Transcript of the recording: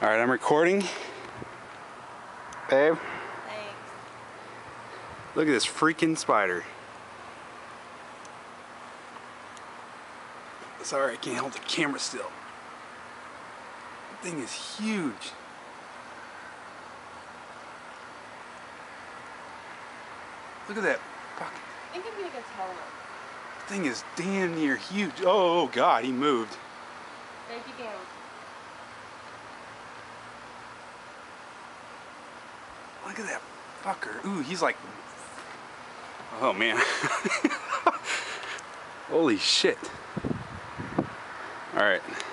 All right, I'm recording. Babe, Thanks. look at this freaking spider. Sorry, I can't hold the camera still. The thing is huge. Look at that. Fuck. I think I'm gonna go tell him. The thing is damn near huge. Oh God, he moved. Break it down. Look at that fucker. Ooh, he's like, oh man. Holy shit. All right.